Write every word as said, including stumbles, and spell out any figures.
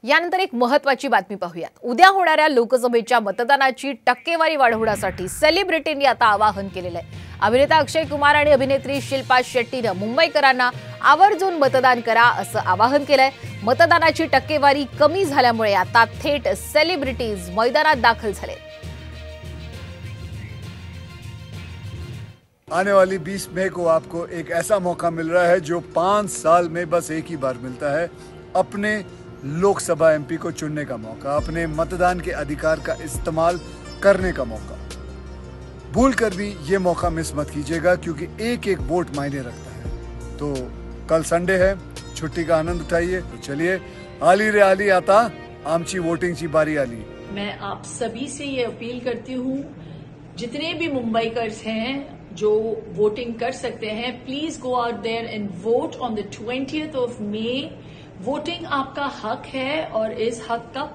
यानंतर एक महत्त्वाची बातमी पाहूयात। उद्या होणाऱ्या लोकसभेच्या मतदानाची टक्केवारी वाढवण्यासाठी सेलिब्रिटींनी आता आवाहन केलेलं आहे। अभिनेता अक्षय कुमार आणि अभिनेत्री शिल्पा शेट्टीने मुंबईकरांना आवर्जून मतदान करा असं आवाहन केलंय। मतदानाची टक्केवारी कमी झाल्यामुळे आता थेट सेलिब्रिटीज मैदानात दाखल झाले। आने वाली बीस मई को आपको एक ऐसा मौका मिल रहा है जो पांच साल में बस एक ही बार मिलता है, अपने लोकसभा एमपी को चुनने का मौका, अपने मतदान के अधिकार का इस्तेमाल करने का मौका। भूलकर भी ये मौका मिस मत कीजिएगा क्योंकि एक एक वोट मायने रखता है। तो कल संडे है, छुट्टी का आनंद उठाइए। तो चलिए, आली रे आली आता आमची वोटिंगची बारी आली। मैं आप सभी से ये अपील करती हूँ, जितने भी मुंबईकर्स हैं जो वोटिंग कर सकते हैं, please go out there and vote on the twentieth of May. Voting आपका हक है और इस हक का